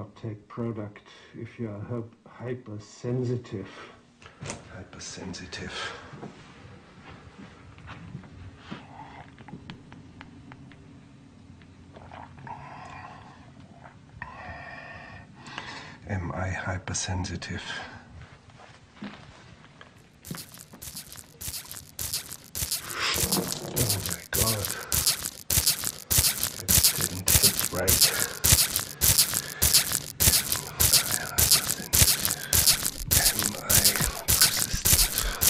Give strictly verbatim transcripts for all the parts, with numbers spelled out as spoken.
not take product if you are hypersensitive. Hypersensitive. Am I hypersensitive? Oh my God. It didn't fit right. Am I persistent?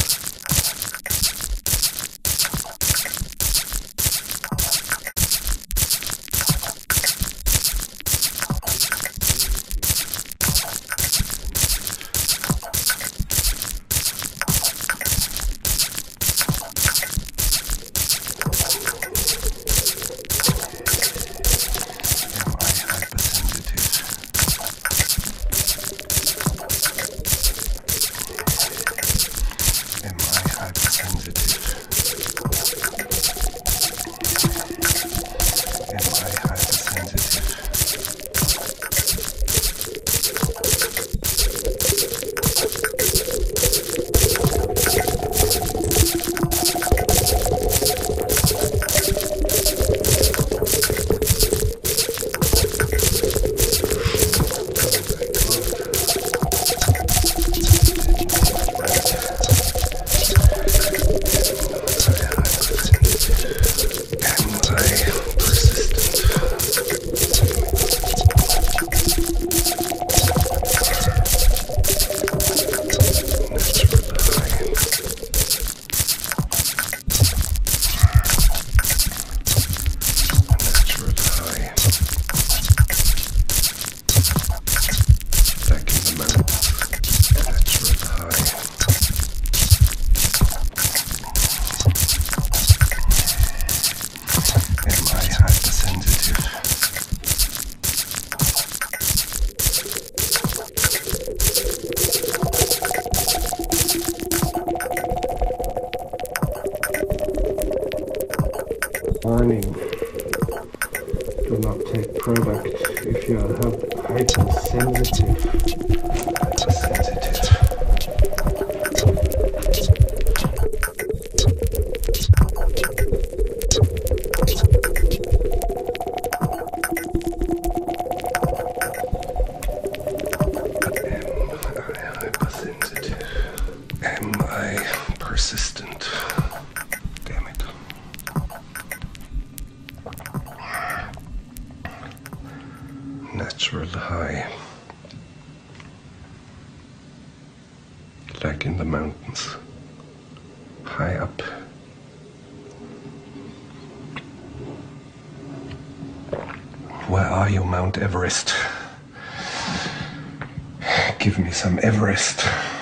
Warning. Do not take product if you are hypersensitive. Hypersensitive. Am I persistent? Damn it. Natural high. Like in the mountains. High up. Where are you, Mount Everest? Give me some Everest.